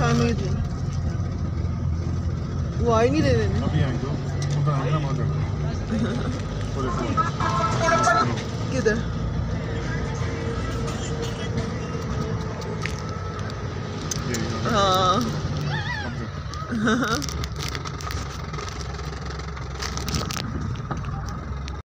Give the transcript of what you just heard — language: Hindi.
टाइम हुई थी, वो आ ही नहीं रहे थे। अभी आई तो उधर आना मत किधर? हाँ